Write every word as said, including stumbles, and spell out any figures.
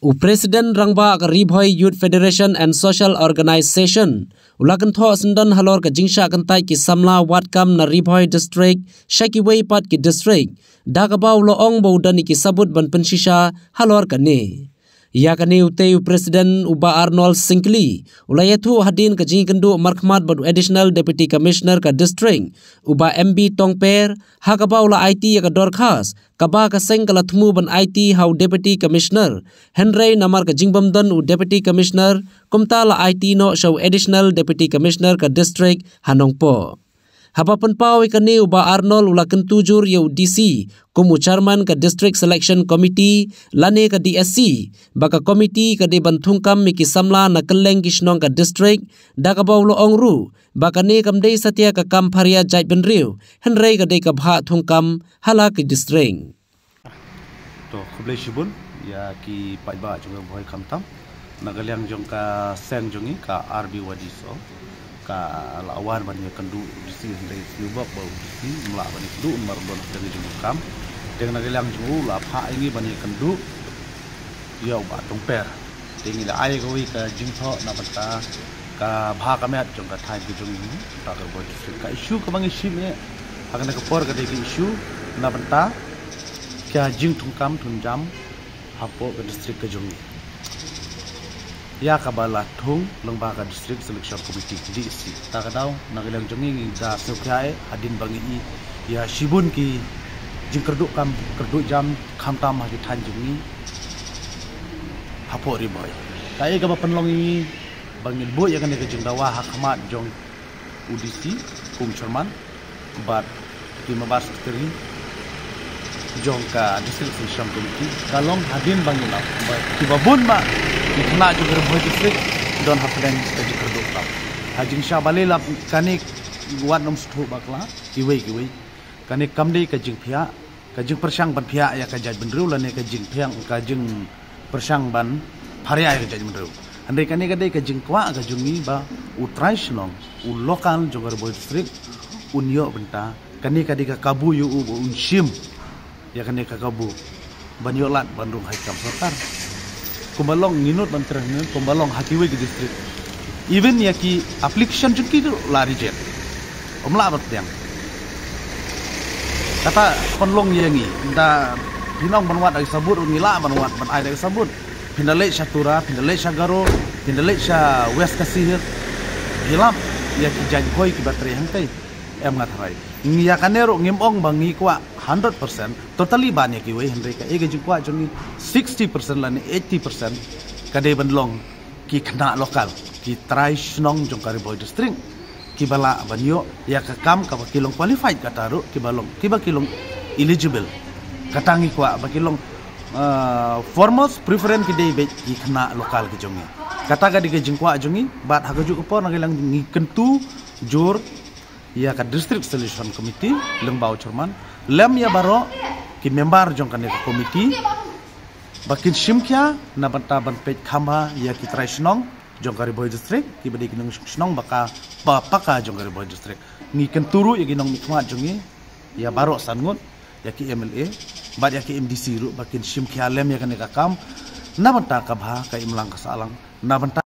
Presiden Rangba ka Ribhoi Youth Federation and Social Organization ulakan tho sendan halor ka jingsha kantai ki samla watkam na Ribhoi district Shakiway pat ki district dagabaw loong bawdani ki sabut ban pensisha halor ka ni ya kani uteu Presiden Uba Arnold Singli ulayathu hadin ka jingkendu markhmat badu additional deputy commissioner ka district Uba M B Tongper hagabaw la I T ka dorkhas kaba ka seng kala thumu ban I T hau deputy commissioner Henry namar ka jingbamdan u deputy commissioner kumta la I T no show additional deputy commissioner ka district Hanongpo Hapapan pau ikani Uba Arnold ulakan tujur yau D C kumu chairman ka district selection committee lane ka D S C baka committee ka di bantungkam miki samla na keleng kisnong ka district dagabaw loong ru baka ne kamdei satya ka kam pharia jai benriu Henry ka dei ka bha thungkam hala ki district to khublei shibun ya ki paiba chung boy khamtam nagalyang jong ka seng jongi ka R B wadiso ka lawan banyak kendu disi dari nyubak bau disi melak banyak kendu marbon dari jengkam dengan nagalang juu la pha ini banyak kendu ya ubat tongper tinggi la ai goi ka jingtho na bata ka bha kamet jong ka thai jung ini ta ka boy ka issue ka bang issue me akan ka por ka de issue na bata ka jing tungkam tunjam hapo ka district ka jung ya kabala thung lengba ka district selection committee D C ta kadaw nagalang jongi da sukyae adin bangi i ya shibun ki jingkerdu kam kerdu jam khamtam ha ki thanjungi hapo ri boy kai ka penlongi bangil bo ya kan ke jingdawa hakmat jong U D C kum chairman bat ki mabas kri jong ka district selection committee kalong hadin bangila ki babun ma ikna juga Ribhoi district don hapdan jadi kerdoka hajing syabalila kanik wan nom sthu bakla kiwei kiwei kanik kamdei ka jing phia ka jing persang ban phia ya ka jaj benru lane ka jing phiang ka jing persang ban pharia ya ka jaj benru andai kanik kadai ka jing kwa ka jungi ba utrai shnong u lokal juga Ribhoi district unyo benta kanik kadai ka kabu yu u unshim ya kanik ka kabu banyolat bandung haikam sartar kumbalong ninut banterang kumbalong hatiwe ke district even ya ki application jengki tu lari jet omla bat yang kata konlong yangi da hinong banwat dari sabut ngila banwat ban ai dari sabut pindale syatura pindale syagaro pindale sya west kasihir hilam ya ki jangkoi ki baterai hantai em ngatarai ngiya kanero ngimong bangi kwa one hundred percent totally banyak kiwe Henry ka ege jingkwa jongi sixty percent lani eighty percent kade banlong ki kena lokal ki try snong jong ka Ribhoi district ki bala banyo ya ka kam ka kilong qualified kataru ki balong ki ba kilong eligible katangi kwa ba kilong uh, foremost preference ki dei be ki kena lokal ki jongi kata ga dige jingkwa jongi bat hagaju ko nagilang ngi kentu jur ya ka district selection committee lengbau chairman lem ya baro ki member jong kan ka committee bakin shimkya na banta ban pej khamba ya ki trai snong jong ka Ribhoi district ki badi kinong snong baka pa paka jong ka Ribhoi district ngi kenturu ya ginong mikma jongi ya baro sangut ya ki M L A bad ya ki M D C ru bakin shimkya lem ya kan ka kam na banta ka bha ka imlang ka salang na banta